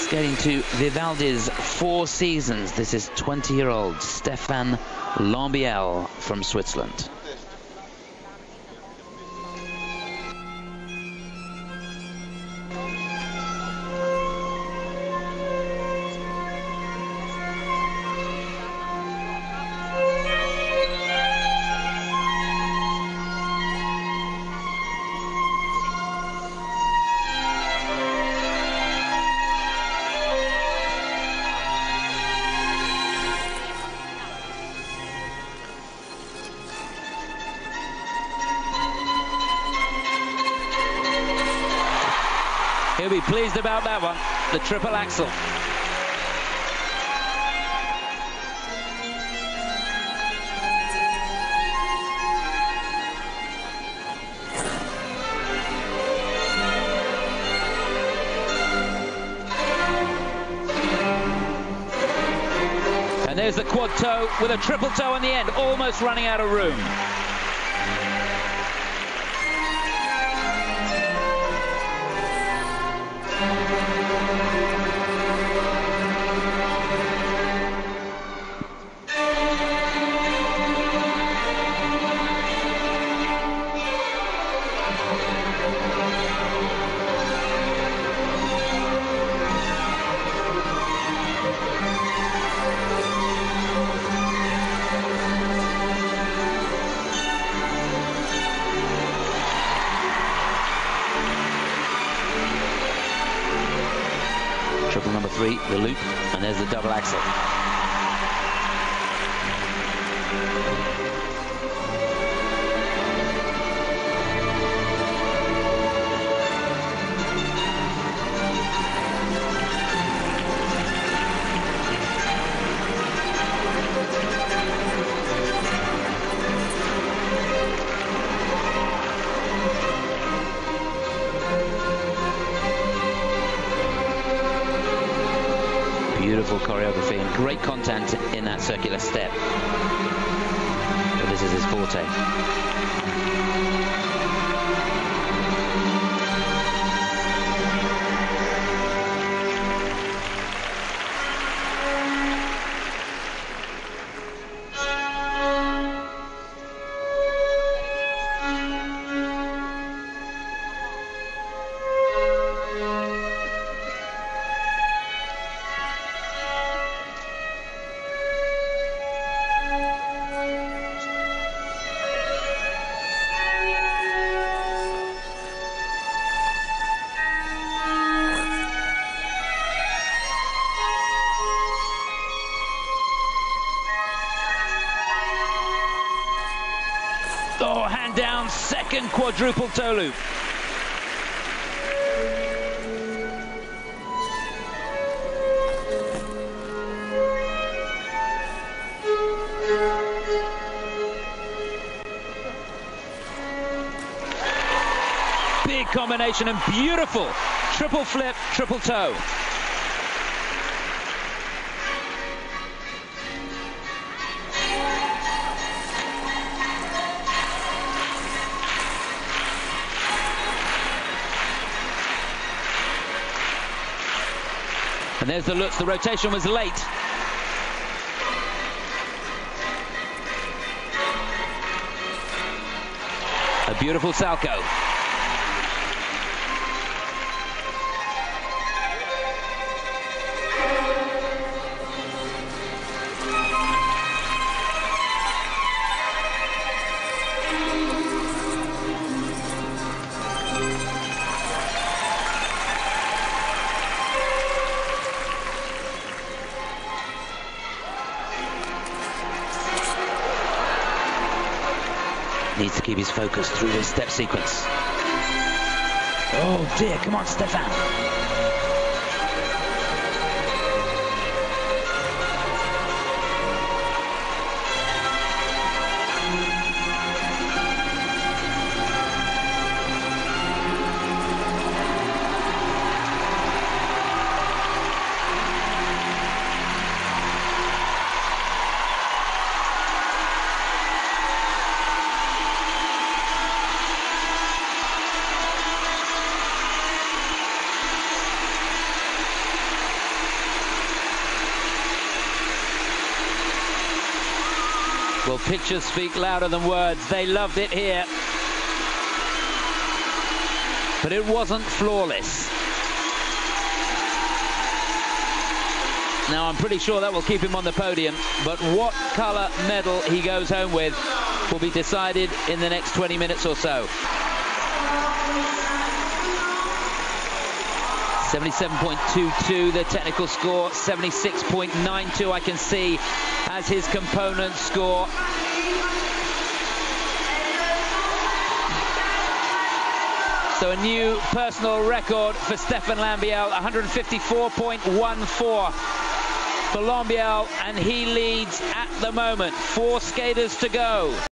Getting to Vivaldi's Four Seasons. This is 20-year-old Stéphane Lambiel from Switzerland. He'll be pleased about that one, the triple axel. And there's the quad toe with a triple toe on the end, almost running out of room. Triple number 3, the loop, and there's the double axel. Beautiful choreography and great content in that circular step. But this is his forte. Oh, hand down, second quadruple toe loop. Big combination and beautiful triple flip, triple toe. And there's the Lutz. The rotation was late. A beautiful Salchow. Needs to keep his focus through this step sequence. Oh dear, come on, Stéphane. Well, pictures speak louder than words. They loved it here. But it wasn't flawless. Now, I'm pretty sure that will keep him on the podium, but what colour medal he goes home with will be decided in the next 20 minutes or so. 77.22, the technical score. 76.92, I can see, as his component score. So a new personal record for Stéphane Lambiel, 154.14 for Lambiel, and he leads at the moment. 4 skaters to go.